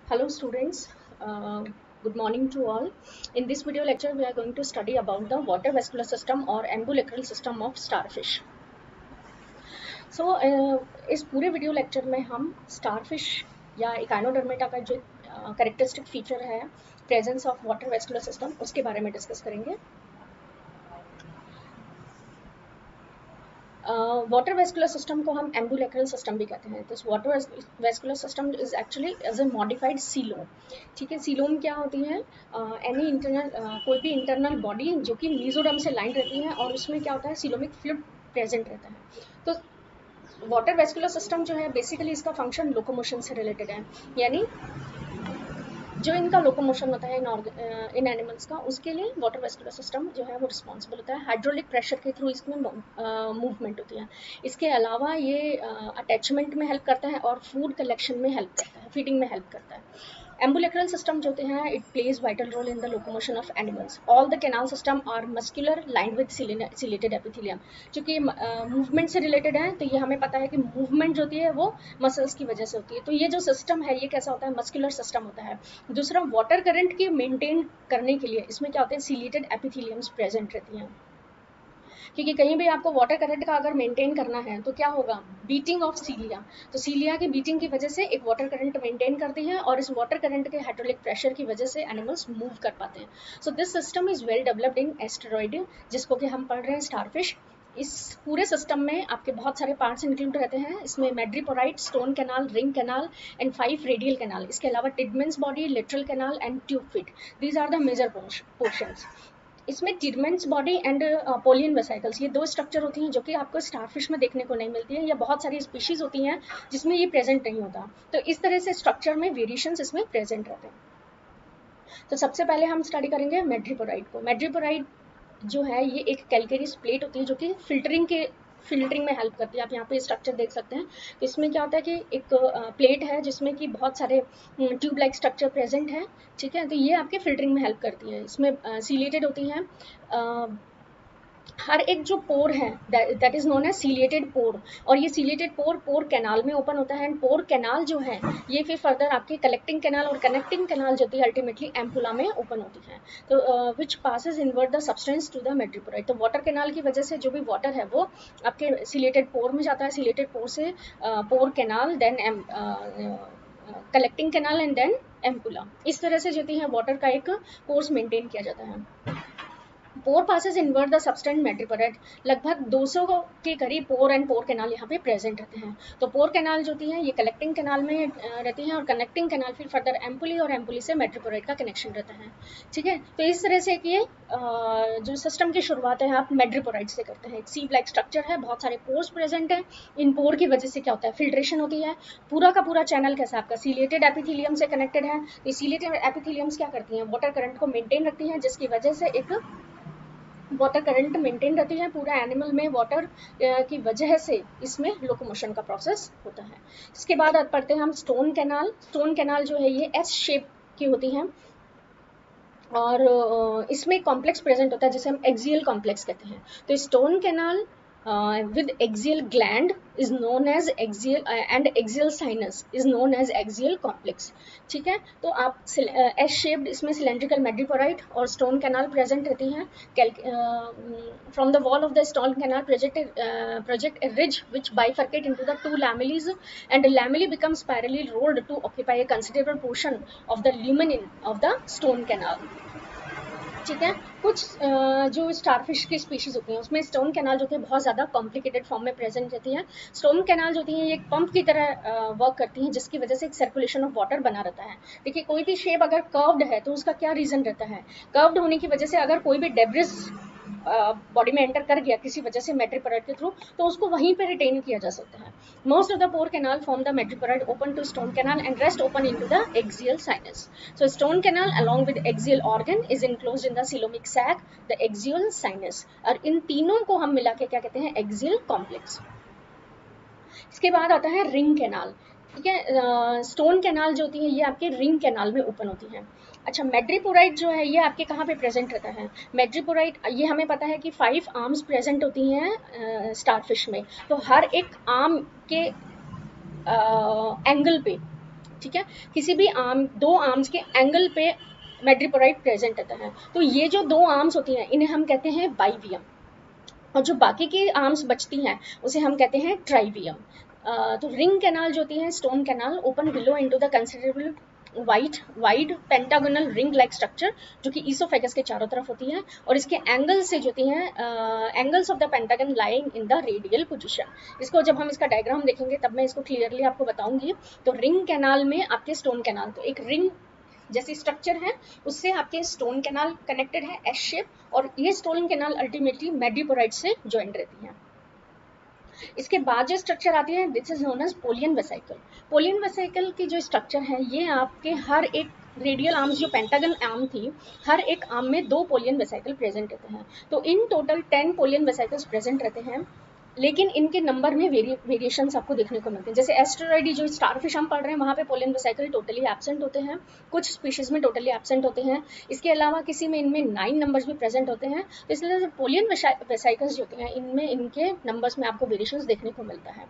Hello students, good morning to all. In this video lecture we are going to study about the water vascular system or ambulacral system of starfish. So इस पूरे video lecture में हम starfish या echinodermata का जो characteristic feature है presence of water vascular system उसके बारे में डिस्कस करेंगे. वाटर वेस्कुलर सिस्टम को हम एम्बुलेक्रल सिस्टम भी कहते हैं. तो water vascular system is actually as a modified coelom. ठीक है, सीलोम क्या होती है? एनी इंटरनल कोई भी इंटरनल बॉडी जो कि मीजोडर्म से लाइन रहती है और उसमें क्या होता है, सीलोमिक फ्लूइड प्रेजेंट रहता है. तो वाटर वेस्कुलर सिस्टम जो है बेसिकली इसका फंक्शन लोकोमोशन से रिलेटेड है, यानी जो इनका लोकोमोशन होता है इन एनिमल्स का, उसके लिए वाटर वेस्कुलर सिस्टम जो है वो रिस्पॉन्सिबल होता है. हाइड्रोलिक प्रेशर के थ्रू इसमें मूवमेंट होती है. इसके अलावा ये अटैचमेंट में हेल्प करता है और फूड कलेक्शन में हेल्प करता है, फीडिंग में हेल्प करता है. एम्बुलेक्रल सिस्टम जो होते हैं it plays vital role in the locomotion of animals. All the canal system are muscular lined with ciliated epithelium. चूंकि मूवमेंट से रिलेटेड है तो ये हमें पता है कि मूवमेंट जो होती है वो मसल्स की वजह से होती है. तो ये जो सिस्टम है ये कैसा होता है, मस्कुलर सिस्टम होता है. दूसरा, वाटर करंट की मेंटेन करने के लिए इसमें क्या होते हैं, सिलेटेड एपिथेलियम्स प्रेजेंट रहती हैं. क्योंकि कहीं भी आपको वाटर करंट का अगर मेंटेन करना है तो क्या होगा, बीटिंग ऑफ सीलिया. तो सीलिया की बीटिंग की वजह से एक वाटर करंट मेंटेन करती है और इस वाटर करंट के हाइड्रोलिक प्रेशर की वजह से एनिमल्स मूव कर पाते हैं. So this system is well developed in asteroid, जिसको कि हम पढ़ रहे हैं स्टारफिश. इस पूरे सिस्टम में आपके बहुत सारे पार्ट्स इंक्लूड रहते हैं. इसमें madreporite, stone canal, ring canal and 5 radial canal. इसके अलावा Tiedemann's body, lateral canal and tube feet. These are the major portions. इसमें Tiedemann's body and Polian vesicles, ये दो स्ट्रक्चर होती हैं जो कि आपको स्टारफिश में देखने को नहीं मिलती है, या बहुत सारी स्पीशीज होती हैं जिसमें ये प्रेजेंट नहीं होता. तो इस तरह से स्ट्रक्चर में वेरिएशंस इसमें प्रेजेंट रहते हैं. तो सबसे पहले हम स्टडी करेंगे मैड्रीपोराइट को. मैड्रीपोराइट जो है ये एक कैलकेरियस प्लेट होती है जो कि फिल्टरिंग में हेल्प करती है. आप यहाँ पे स्ट्रक्चर देख सकते हैं. तो इसमें क्या होता है कि एक प्लेट है जिसमें कि बहुत सारे ट्यूब लाइक स्ट्रक्चर प्रेजेंट है. ठीक है, तो ये आपके फिल्टरिंग में हेल्प करती है. इसमें सीलेटेड होती हैं. हर एक जो पोर है that is known as ciliated pore, और ये सीलिएटेड पोर कैनाल में ओपन होता है. एंड पोर कैनाल जो है ये फिर फर्दर आपकी कलेक्टिंग कैनाल और कनेक्टिंग कैनाल जो होती है अल्टीमेटली एम्पुला में ओपन होती है. तो which passes inward the substance to the madreporite. तो वाटर कैनाल की वजह से जो भी वाटर है वो आपके सीलिएटेड पोर में जाता है, सीलिएटेड पोर से pore canal, then collecting canal and then ampulla. इस तरह से जो है वाटर का एक कोर्स मेंटेन किया जाता है. Pore passes inward the substance madreporite. लगभग 200 के करीब पोर एंड पोर कैनाल यहाँ पे प्रेजेंट रहते हैं. तो पोर कैनाल जो होती है ये कलेक्टिंग कैनाल में रहती हैं और कनेक्टिंग कैनाल फिर फर्दर एम्पुली और एम्पुली से मैड्रीपोराइट का कनेक्शन रहता है. ठीक है, तो इस तरह से कि जो सिस्टम की शुरुआत है आप मैड्रीपोराइट से करते हैं. एक सीप लाइक स्ट्रक्चर है, बहुत सारे पोर्स प्रेजेंट हैं. इन पोर की वजह से क्या होता है, फिल्ट्रेशन होती है. पूरा का पूरा चैनल कैसा आपका सीलिएटेड एपिथेलियम से कनेक्टेड है. तो सीलिएटेड एपिथेलियम्स क्या करती हैं, वाटर करंट को मेंटेन रखती हैं, जिसकी वजह से एक वाटर करंट मेंटेन रहती है. पूरा एनिमल में वाटर की वजह से इसमें लोकोमोशन का प्रोसेस होता है. इसके बाद पढ़ते हैं हम स्टोन कैनाल. स्टोन कैनाल जो है ये एस शेप की होती हैं और इसमें कॉम्प्लेक्स प्रेजेंट होता है जिसे हम एक्सियल कॉम्प्लेक्स कहते हैं. तो stone canal with axial gland is known as axial and axial sinus is known as axial complex. ठीक है, तो आप एस शेप्ड इसमें सिलेंड्रिकल मैड्रीपोराइट और स्टोन कैनाल प्रेजेंट रहती हैं. From the wall of the stone canal project a ridge which bifurcate into the two lamellas, and the lamellae becomes spirally rolled to occupy a considerable portion of the lumen of the stone canal. ठीक है, कुछ जो starfish की species होती हैं उसमें stone canal जो कि बहुत ज़्यादा कॉम्प्लिकेटेड फॉर्म में प्रेजेंट रहती है. स्टोन कैनाल जो होती हैं ये एक पंप की तरह वर्क करती हैं जिसकी वजह से एक सर्कुलेशन ऑफ वाटर बना रहता है. देखिए, कोई भी शेप अगर कर्व्ड है तो उसका क्या रीज़न रहता है, कर्व्ड होने की वजह से अगर कोई भी डेब्रिस बॉडी में एंटर कर गया किसी वजह से मैड्रीपोराइट के थ्रू तो उसको वहीं पे रिटेन किया जा सकता है. Most of the pore canal form the madreporite open to stone canal and rest open into the axial sinus. So stone canal along with axial organ is enclosed in the coelomic sac, the axial sinus. और इन तीनों को हम मिला के क्या कहते हैं, axial complex. इसके बाद आता है रिंग कैनाल. ठीक है, स्टोन कैनाल जो होती है ये आपके रिंग कैनाल में ओपन होती है. अच्छा, मैड्रीपोराइट जो है ये आपके कहाँ पे प्रेजेंट रहता है, मैड्रीपोराइट ये हमें पता है कि 5 आर्म्स प्रेजेंट होती हैं स्टारफिश में. तो हर एक आर्म के एंगल पे ठीक है, किसी भी आर्म, दो आर्म्स के एंगल पे मैड्रिपोराइट प्रेजेंट रहता है। तो ये जो दो आर्म्स होती हैं इन्हें हम कहते हैं बाइवियम, और जो बाकी की आर्म्स बचती हैं उसे हम कहते हैं ट्राइवियम। तो रिंग कैनाल जो होती है, stone canal, open below into the considerable wide pentagonal ring like structure, जो कि ईसोफेगस के चारों तरफ होती है, और इसके एंगल से जो होती हैं angles of the pentagon lying in the radial position. इसको जब हम इसका डायग्राम देखेंगे तब मैं इसको क्लियरली आपको बताऊंगी। तो रिंग कैनाल में आपके स्टोन कैनाल, तो एक रिंग जैसी स्ट्रक्चर है, उससे आपके स्टोन कैनाल कनेक्टेड है एस शेप, और ये स्टोन कैनाल अल्टीमेटली मैड्रिपोराइट से ज्वाइंट रहती है। इसके बाद जो स्ट्रक्चर आती है, this is known as Polian vesicle. Polian vesicle की जो स्ट्रक्चर है, ये आपके हर एक रेडियल आर्म्स, जो पेंटागन आर्म थी, हर एक आर्म में 2 पोलियन वेसिकल प्रेजेंट रहते हैं। तो in total 10 Polian vesicles present रहते हैं, लेकिन इनके नंबर में वेरिएशंस आपको देखने को मिलते हैं। जैसे एस्टेरॉइड, जो स्टारफिश हम पढ़ रहे हैं, वहाँ पे पोलियन वेसिकल टोटली एब्सेंट होते हैं, कुछ स्पीशीज में टोटली एब्सेंट होते हैं। इसके अलावा किसी में इनमें 9 नंबर्स भी प्रेजेंट होते हैं। तो इसलिए पोलियन वेसिकल्स जो होते हैं, इनमें इनके नंबर्स में आपको वेरिएशंस देखने को मिलता है।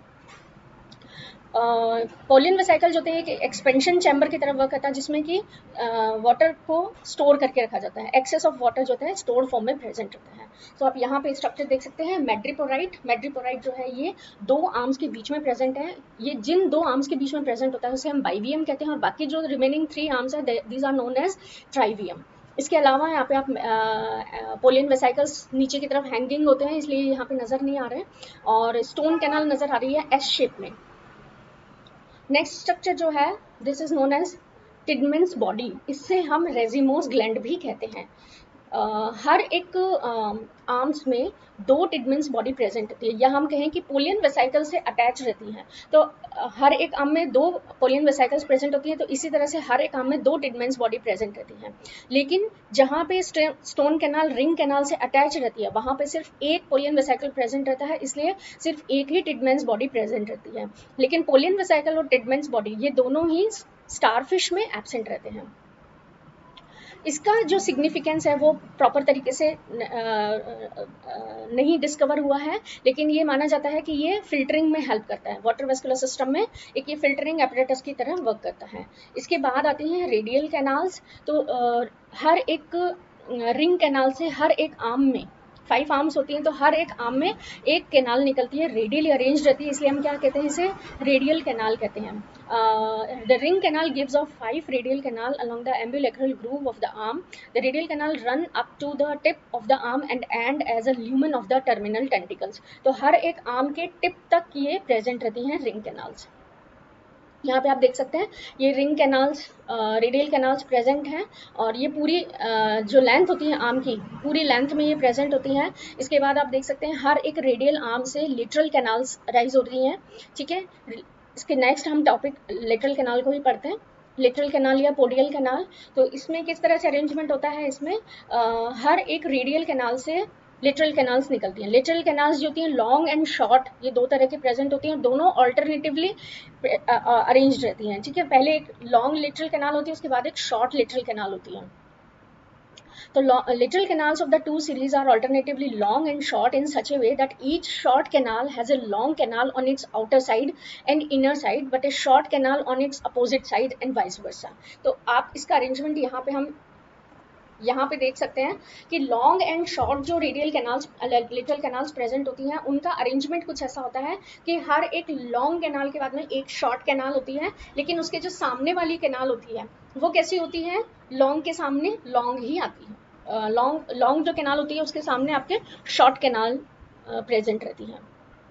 पोलियन वेसिकल जो होते हैं एक एक्सपेंशन चैम्बर की तरफ वर्क करता है, जिसमें कि वाटर को स्टोर करके रखा जाता है। एक्सेस ऑफ वाटर जो होता है स्टोर्ड फॉर्म में प्रेजेंट होता है। तो आप यहाँ पे स्ट्रक्चर देख सकते हैं, मैड्रिपोराइट जो है ये 2 आर्म्स के बीच में प्रेजेंट है। ये जिन 2 आर्म्स के बीच में प्रेजेंट होता है उसे हम बाइवियम कहते हैं, और बाकी जो रिमेनिंग 3 आर्म्स है, these are known as trivium. इसके अलावा यहाँ पे आप पोलियन वेसिकल्स नीचे की तरफ हैंगिंग होते हैं, इसलिए यहाँ पे नजर नहीं आ रहे हैं, और स्टोन कैनाल नजर आ रही है एस शेप में। नेक्स्ट स्ट्रक्चर जो है, this is known as Tiedemann's body. इससे हम रेजिमोस ग्लैंड भी कहते हैं। हर एक आर्म्स में 2 टिडमेंस बॉडी प्रेजेंट होती है, या हम कहें कि पोलियन वेसिकल से अटैच रहती हैं। तो हर एक आर्म में 2 पोलियन वेसिकल्स प्रेजेंट होती हैं, तो इसी तरह से हर एक आर्म में 2 टिडमेंस बॉडी प्रेजेंट रहती हैं। लेकिन जहाँ पे स्टोन कैनाल रिंग कैनाल से अटैच रहती है, वहाँ पे सिर्फ एक पोलियन वेसिकल प्रेजेंट रहता है, इसलिए सिर्फ एक ही टिडमेंस बॉडी प्रेजेंट रहती है। लेकिन पोलियन वेसिकल और टिडमेंस बॉडी ये दोनों ही स्टारफिश में एब्सेंट रहते हैं। इसका जो सिग्निफिकेंस है वो प्रॉपर तरीके से नहीं डिस्कवर हुआ है, लेकिन ये माना जाता है कि ये फिल्टरिंग में हेल्प करता है। वाटर वेस्कुलर सिस्टम में एक ये फिल्टरिंग एपरेटस की तरह वर्क करता है। इसके बाद आती हैं रेडियल कैनाल्स। तो हर एक रिंग कैनाल से हर एक आर्म में 5 आर्म्स होती हैं, तो हर एक आर्म में एक कैनाल निकलती है, रेडियली अरेंज रहती है, इसलिए हम क्या कहते हैं, इसे रेडियल कैनाल कहते हैं। The ring canal gives off 5 radial canal along the ambulacral groove of the arm. The radial canal run up to the tip of the arm and end as a lumen of the terminal tentacles. तो हर एक arm के tip तक ये present रहती हैं ring canals. यहाँ पे आप देख सकते हैं ये ring canals, radial canals present हैं, और ये पूरी जो लेंथ होती है आर्म की, पूरी लेंथ में ये प्रेजेंट होती हैं। इसके बाद आप देख सकते हैं हर एक रेडियल आर्म से लिटरल कैनाल्स राइज होती हैं। ठीक है, इसके नेक्स्ट हम टॉपिक लेटरल कैनाल को ही पढ़ते हैं, लेटरल कैनाल या पोडियल कैनाल। तो इसमें किस तरह से अरेंजमेंट होता है, इसमें हर एक रेडियल कैनाल से लेटरल कैनाल्स निकलती हैं। लेटरल कैनाल्स जो होती हैं लॉन्ग एंड शॉर्ट, ये 2 तरह की प्रेजेंट होती हैं, दोनों अल्टरनेटिवली अरेंज्ड रहती हैं। ठीक है, पहले एक लॉन्ग लेटरल कैनाल होती है, उसके बाद एक शॉर्ट लेटरल कैनाल होती है। तो lateral canals of the 2 series are alternatively long and short in such a way that each short canal has a long canal on its outer side and inner side, but a short canal on its opposite side and vice versa. तो आप इसका arrangement यहाँ पे देख सकते हैं कि long and short जो radial canals, lateral canals present होती हैं, उनका अरेंजमेंट कुछ ऐसा होता है कि हर एक लॉन्ग कैनाल के बाद में एक शॉर्ट कैनाल होती है, लेकिन उसके जो सामने वाली कैनाल होती है वो कैसी होती है, लॉन्ग के सामने लॉन्ग ही आती है। लॉन्ग जो कैनाल होती है उसके सामने आपके शॉर्ट कैनाल प्रेजेंट रहती है।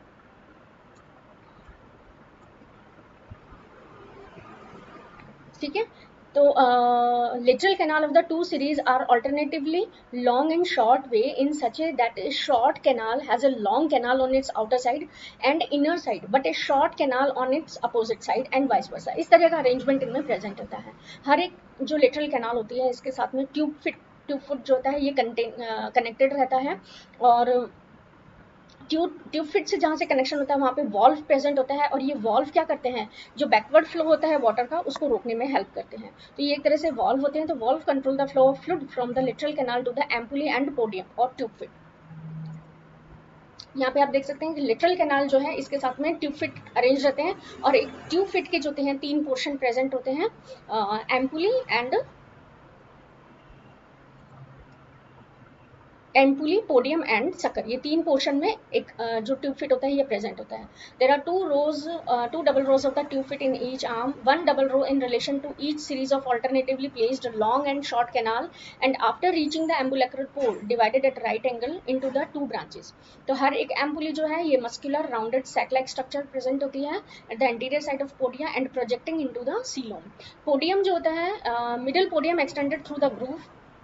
ठीक है, तो lateral canal of the 2 series are alternatively long and short way in such a that a short canal has a long canal on its outer side and inner side, but a short canal on its opposite side and vice versa. इस तरह का arrangement इनमें present होता है। हर एक जो lateral canal होती है इसके साथ में ट्यूब फुट जो होता है ये कनेक्टेड रहता है, और ट्यूब फिट से जहाँ से कनेक्शन होता है वहाँ पे वॉल्व प्रेजेंट होता है, और ये वॉल्व क्या करते हैं, जो बैकवर्ड फ्लो होता है वाटर का उसको रोकने में हेल्प करते हैं। तो ये एक तरह से वॉल्व होते हैं। तो valve control the flow of fluid from the lateral canal to the ampullae and podium और ट्यूब फिट। यहाँ पे आप देख सकते हैं कि लिटरल कैनाल जो है इसके साथ में ट्यूब फिट अरेंज रहते हैं, और एक ट्यूब फिट के जो होते हैं 3 पोर्शन प्रेजेंट होते हैं, ampullae and ampullae, podium and sucker, ये 3 पोर्शन में एक जो ट्यूब फिट होता है ये प्रेजेंट होता है। There are 2 double rows of the tube feet in each arm, 1 double row in relation to each series of alternatively placed long and short canal, and after reaching the ambulacral pole divided at right angle into the 2 branches. तो हर एक ampullae जो है ये muscular rounded sac like structure present होती है at the anterior side of podia and projecting into the coelom. Podium जो होता है, middle podium extended through the groove.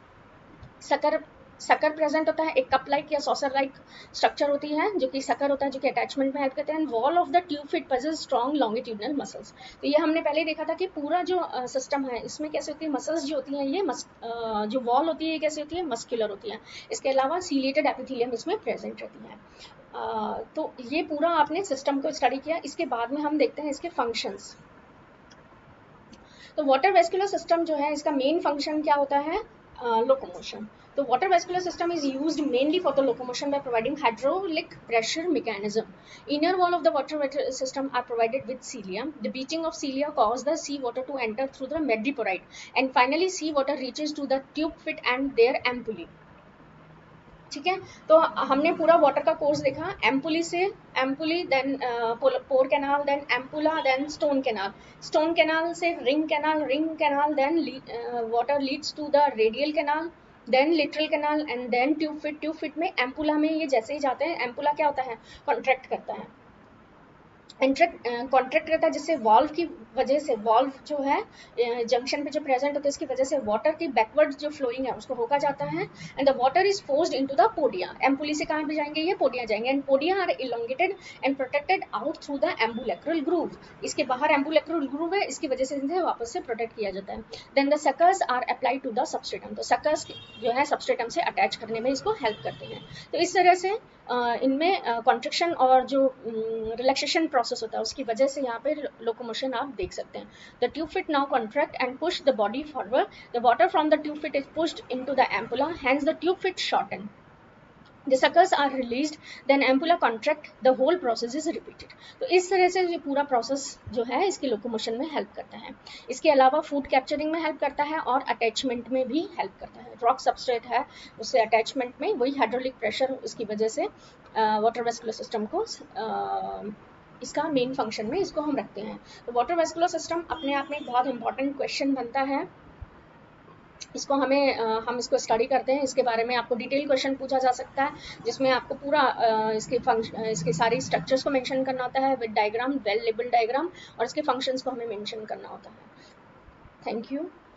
Sucker present होता है, एक कप लाइक या सॉसर लाइक स्ट्रक्चर होती है जो कि सकर होता है, जो कि अटैचमेंट में हेल्प करते हैं। Wall of the tube feet possess strong longitudinal muscles. तो ये हमने पहले देखा था कि पूरा जो सिस्टम है इसमें कैसे होती है, मसल्स जो होती हैं ये जो वॉल होती है ये कैसे होती है, मस्कुलर होती है। इसके अलावा सीलेटेड एपिथेलियम इसमें प्रेजेंट रहती है। तो ये पूरा आपने सिस्टम को स्टडी किया। इसके बाद में हम देखते हैं इसके फंक्शंस। तो वाटर वेस्कुलर सिस्टम जो है इसका मेन फंक्शन क्या होता है, लोकोमोशन। तो water vascular system is used mainly for the locomotion by providing hydraulic pressure mechanism. Inner wall of the water vascular system are provided with cilia. The beating of cilia cause the sea water to enter through the madreporoid, and finally sea water reaches to the tube fit and their ampullae. ठीक है, तो हमने पूरा water का course देखा, ampullae से ampullae, then pore canal, then ampulla, then stone canal, stone canal से ring canal, then water leads to the radial canal, then lateral canal, and then tube feet में एम्पुला में ये जैसे ही जाते हैं, एम्पुला क्या होता है, कॉन्ट्रैक्ट करता है, कॉन्ट्रैक्ट करता है, जिससे वॉल्व की वजह से, वॉल्व जो है जंक्शन पे जो प्रेजेंट होता है इसकी वजह से वाटर की बैकवर्ड जो फ्लोइंग है उसको रोका जाता है, and the water is forced into the podia. Ampullae से कहाँ पे जाएंगे, ये पोडिया जाएंगे, and podia are elongated and protected out through the ambulacral groove. इसके बाहर एम्बुलेक्रल ग्रूव है, इसकी वजह से इन्हें वापस से प्रोटेक्ट किया जाता है। Then the suckers are applied to the substratum. तो सकर्स जो है सबस्ट्रेटम से अटैच करने में इसको हेल्प करते हैं। तो इस तरह से इनमें कॉन्ट्रैक्शन और जो रिलैक्सेशन प्रोसेस होता है उसकी वजह से यहाँ पे लोकोमोशन आप देख सकते हैं। The tube feet now contract and push the body forward, the water from the tube feet is pushed into the ampulla, hence the tube feet shorten, the suckers are released, then ampulla contract, the whole process is repeated। तो इस तरह से ये पूरा process जो है इसके locomotion में हेल्प करता है। इसके अलावा फूड कैप्चरिंग में हेल्प करता है और अटैचमेंट में भी हेल्प करता है। रॉक सबस्ट्रेट है उससे अटैचमेंट में वही हाइड्रोलिक प्रेशर, इसकी वजह से वाटर वेस्कुलर सिस्टम को इसका मेन फंक्शन में इसको हम रखते हैं। तो वाटर वेस्कुलर सिस्टम अपने आप में एक बहुत इंपॉर्टेंट क्वेश्चन बनता है, इसको हम इसको स्टडी करते हैं। इसके बारे में आपको डिटेल क्वेश्चन पूछा जा सकता है जिसमें आपको पूरा इसके सारी स्ट्रक्चर्स को मेंशन करना होता है with diagram, well labelled diagram, और इसके फंक्शंस को हमें मेंशन करना होता है। Thank you.